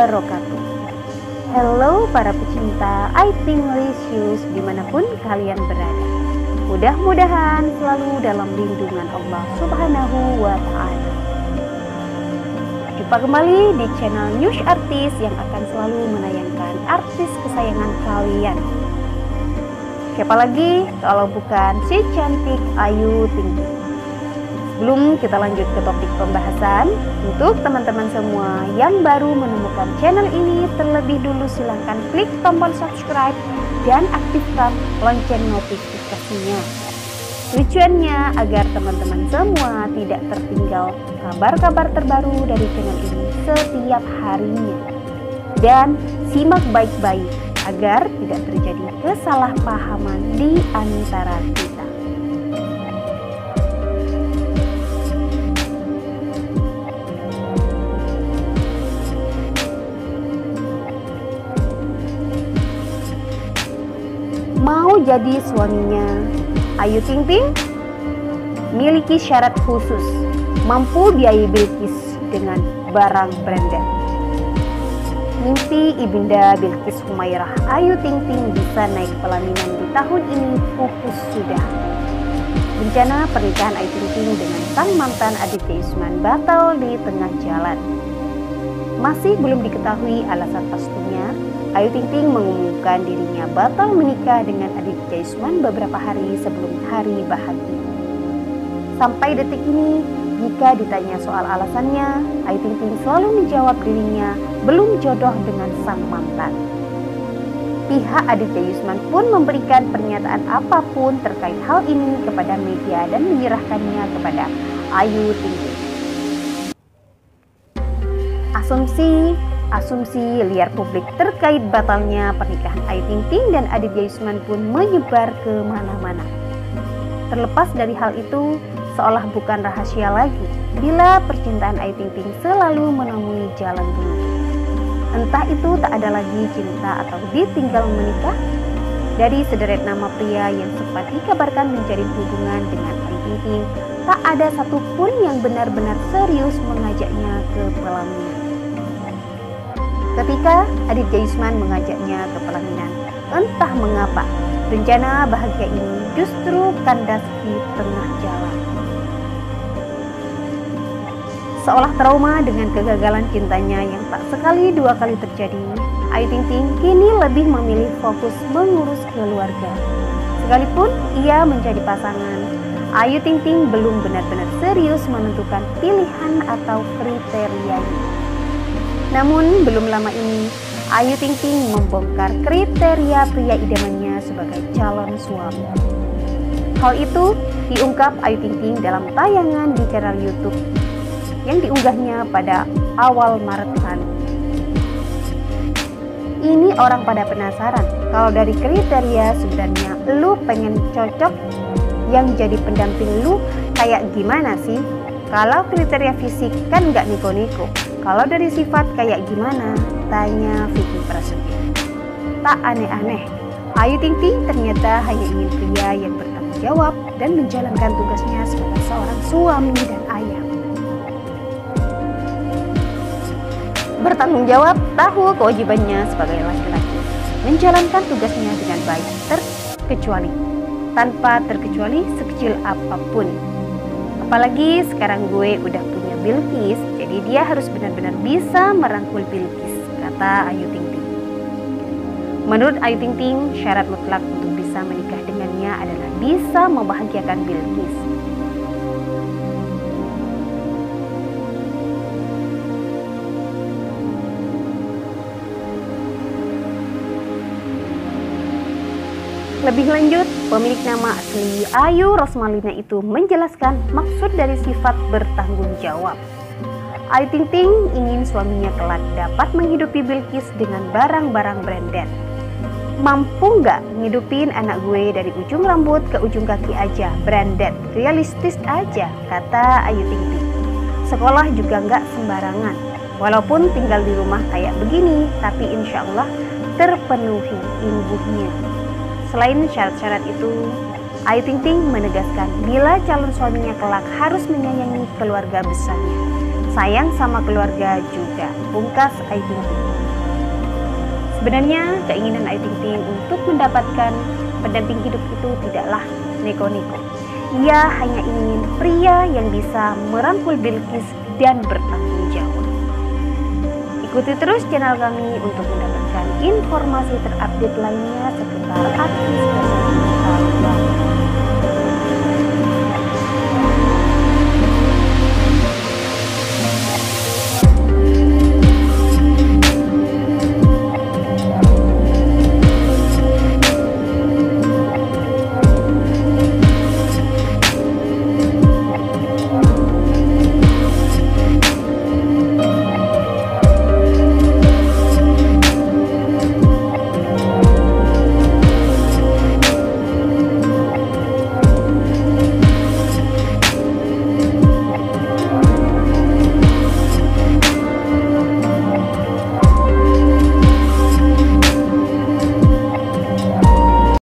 wabarakatuh. Halo para pecinta IT Licious dimanapun kalian berada. Mudah-mudahan selalu dalam lindungan Allah Subhanahu wa Ta'ala. Jumpa kembali di channel News Artis yang akan selalu menayangkan artis kesayangan kalian. Siapa lagi kalau bukan si cantik Ayu Ting Ting. Sebelum kita lanjut ke topik pembahasan, untuk teman-teman semua yang baru menemukan channel ini, terlebih dulu silahkan klik tombol subscribe dan aktifkan lonceng notifikasinya. Tujuannya agar teman-teman semua tidak tertinggal kabar-kabar terbaru dari channel ini setiap harinya. Dan simak baik-baik agar tidak terjadi kesalahpahaman di antara kita. Mau jadi suaminya Ayu Ting Ting? Miliki syarat khusus, mampu biayai Bilqis dengan barang branded. Mimpi Ibunda Bilqis Humairah Ayu Ting Ting bisa naik pelaminan di tahun ini pupus sudah. Rencana pernikahan Ayu Ting Ting dengan sang mantan Aditya Yusman batal di tengah jalan. Masih belum diketahui alasan pastinya. Ayu Ting Ting mengumumkan dirinya batal menikah dengan Aditya Yusman beberapa hari sebelum hari bahagia. Sampai detik ini, jika ditanya soal alasannya, Ayu Ting Ting selalu menjawab dirinya belum jodoh dengan sang mantan. Pihak Aditya Yusman pun memberikan pernyataan apapun terkait hal ini kepada media dan menyerahkannya kepada Ayu Ting Ting. Asumsi liar publik terkait batalnya pernikahan Ayu Ting Ting dan Aditya Yusman pun menyebar ke mana-mana. Terlepas dari hal itu, seolah bukan rahasia lagi bila percintaan Ayu Ting Ting selalu menemui jalan buntu. Entah itu tak ada lagi cinta atau ditinggal menikah. Dari sederet nama pria yang sempat dikabarkan menjalin hubungan dengan Ayu Ting Ting, tak ada satupun yang benar-benar serius mengajaknya ke pelaminan. Ketika Aditya Yusman mengajaknya ke pelaminan, entah mengapa rencana bahagia ini justru kandas di tengah jalan. Seolah trauma dengan kegagalan cintanya yang tak sekali dua kali terjadi, Ayu Ting Ting kini lebih memilih fokus mengurus keluarga. Sekalipun ia menjadi pasangan, Ayu Ting Ting belum benar-benar serius menentukan pilihan atau kriterianya. Namun belum lama ini, Ayu Ting Ting membongkar kriteria pria idamannya sebagai calon suami. Hal itu diungkap Ayu Ting Ting dalam tayangan di channel YouTube yang diunggahnya pada awal Maret lalu. Ini orang pada penasaran kalau dari kriteria sebenarnya lu pengen cocok yang jadi pendamping lu kayak gimana sih? Kalau kriteria fisik kan nggak niko-niko. Kalau dari sifat kayak gimana? Tanya Vicky Prasetyo. Tak aneh-aneh, Ayu Ting Ting ternyata hanya ingin pria yang bertanggung jawab dan menjalankan tugasnya sebagai seorang suami dan ayah. Bertanggung jawab, tahu kewajibannya sebagai laki-laki, menjalankan tugasnya dengan baik, tanpa terkecuali sekecil apapun. Apalagi sekarang gue udah punya Bilqis, jadi dia harus benar-benar bisa merangkul Bilqis, kata Ayu Ting Ting. Menurut Ayu Ting Ting, syarat mutlak untuk bisa menikah dengannya adalah bisa membahagiakan Bilqis. Lebih lanjut, pemilik nama asli Ayu Rosmalina itu menjelaskan maksud dari sifat bertanggung jawab. Ayu Ting Ting ingin suaminya kelak dapat menghidupi Bilqis dengan barang-barang branded. Mampu nggak ngidupin anak gue dari ujung rambut ke ujung kaki aja, branded, realistis aja, kata Ayu Ting Ting. Sekolah juga nggak sembarangan, walaupun tinggal di rumah kayak begini, tapi insya Allah terpenuhi imbuhnya. Selain syarat-syarat itu, Ayu Ting Ting menegaskan bila calon suaminya kelak harus menyayangi keluarga besarnya. Sayang sama keluarga juga, pungkas Ayu Ting Ting. Sebenarnya keinginan Ayu Ting Ting untuk mendapatkan pendamping hidup itu tidaklah neko-neko. Ia hanya ingin pria yang bisa merangkul Bilqis dan bertanggung jawab. Ikuti terus channel kami untuk mendapatkan informasi terupdate lainnya seputar artis dan wanita.